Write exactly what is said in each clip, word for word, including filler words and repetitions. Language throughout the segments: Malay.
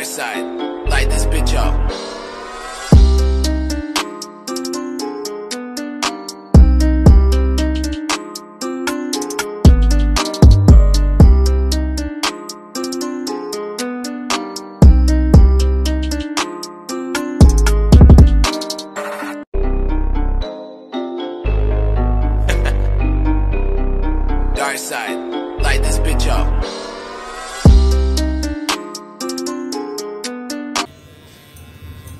Dark side, light this bitch up. Dark side, light this bitch up.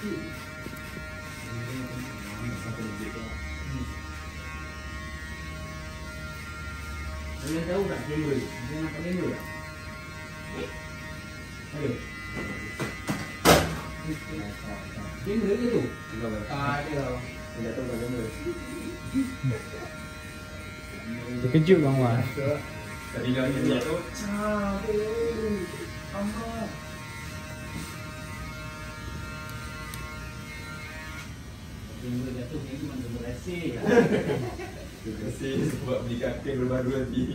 Kalian tahu tak kamera? Dia nampak kamera tak? Ayo. Kamera ke tu? Tak ada. Tidak tahu tak kamera. Terkejut bang Wan. Tadi dah dia tu. Cabut. Amat. Kamera jatuh ni memang terima kasih. Terima kasih sebab beli katil baru nanti.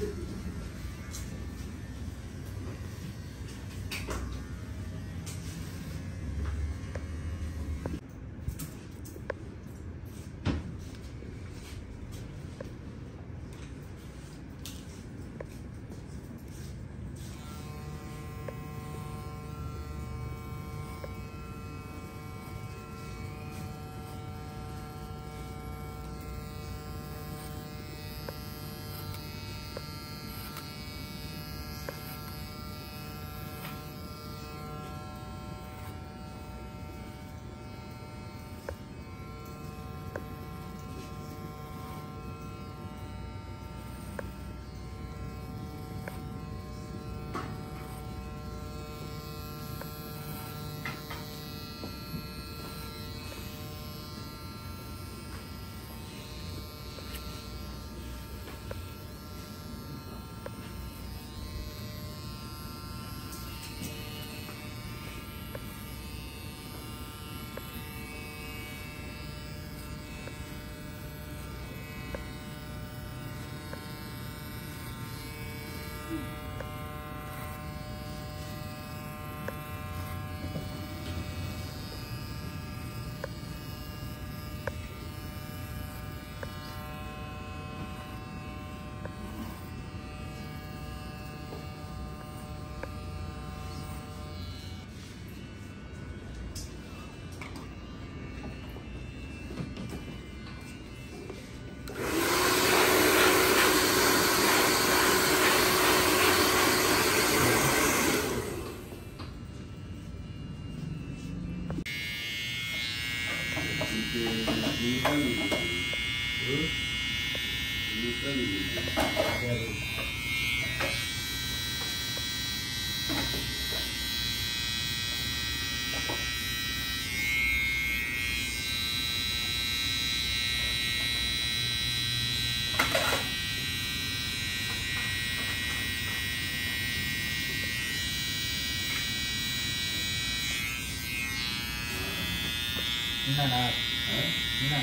Ini nak. Ini nak.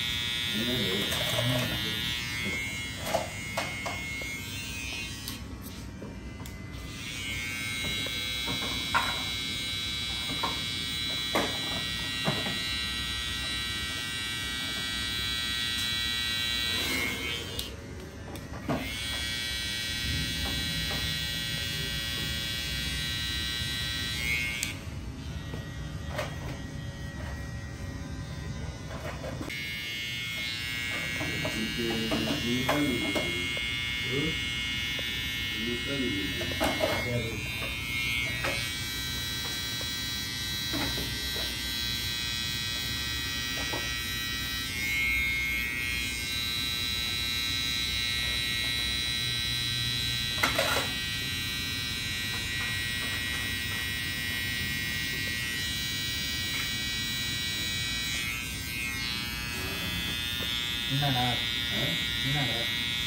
Ini nak. Ini nak.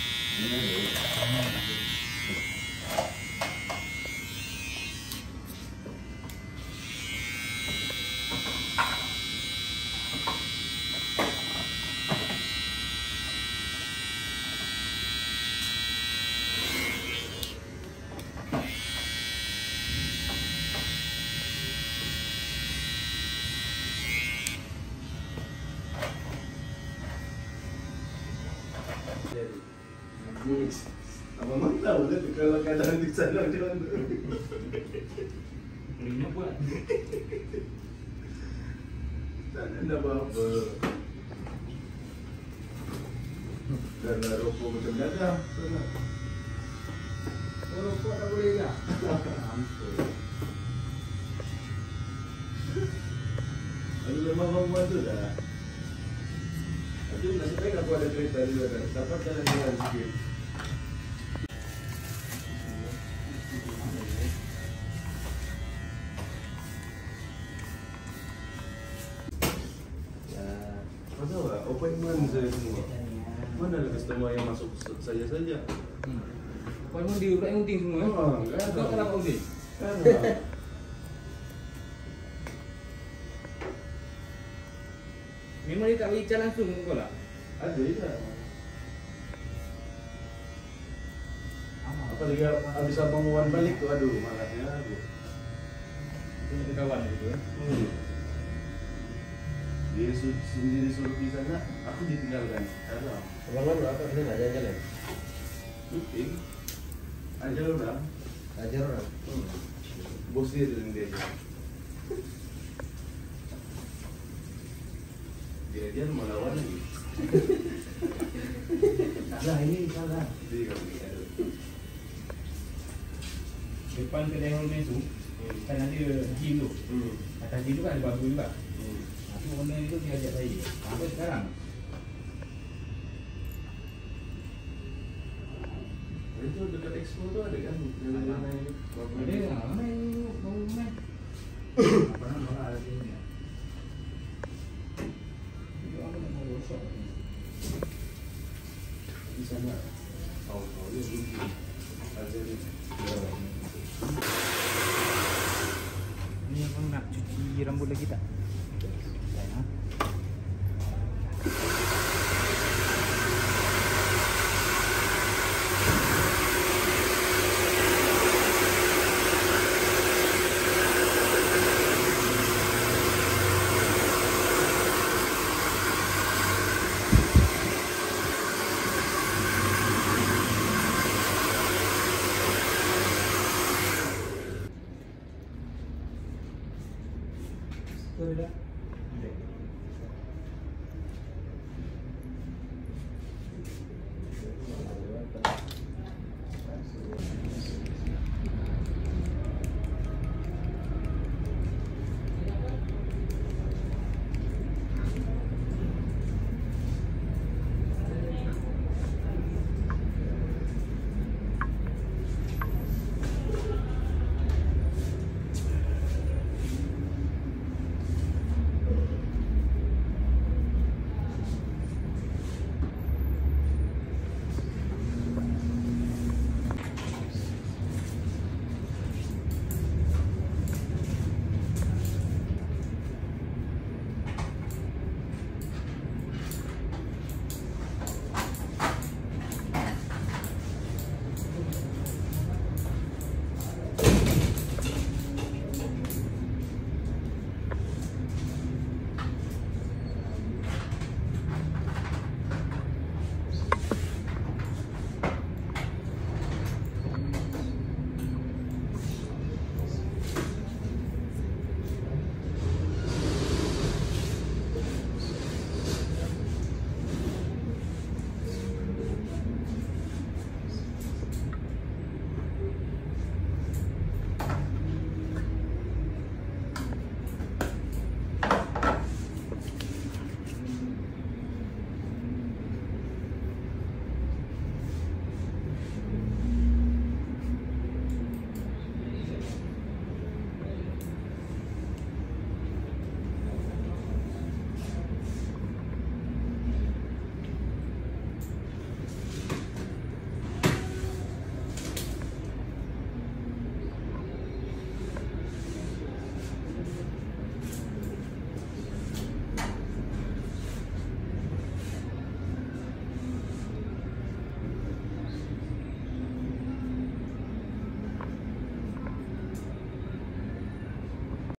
Abang Mak tahu lah tu kalau kadang di sana macam mana. Lima buat. Tak ada apa-apa. Dan rokok macam dadah. Rokok tak boleh tak? Ampun. tu dah. Itu nasib baik aku ada kereta juga kan. Dapat jalan-jalan sikit. Masa apa? Appointment saya semua. Mana ada customer yang masuk saya saja? Hmm. Appointment dia pula yang penting semua eh. Oh, enggak ada. Kau kenapa boleh? Kan. Memang dia tak bagi cat langsung kau lah. Ada je. Apalagi habis abang Wan balik tu, aduh malasnya aku. Itu ada kawan gitu eh. Hmm. Dia su- sendiri suruh pergi sana, aku ditinggalkan. Ada. Abang Wan apa ini nak jalan-jalan? Syuting. Ajar orang. Ajar orang. Hmm. Bos dia tu yang dia ajar. Dia ajar melawan lagi. Salah ini salah. Jadi kau pergi ada. Depan kedai online tu kan ada gym tu. Hmm. Atas gym tu kan ada bambu juga. Hmm. Aku online tu dia ajak saya. Sampai sekarang. Itu dekat expo tu ada kan? Jalan-jalan main tu. Ada lah, main baru main. Apa nama orang ada sini. Itu apa nak mau workshop. Di sana. Tahu-tahu dia bunyi. Ajar dia. Ni abang nak cuci rambut lagi tak? Ha? Betul tak?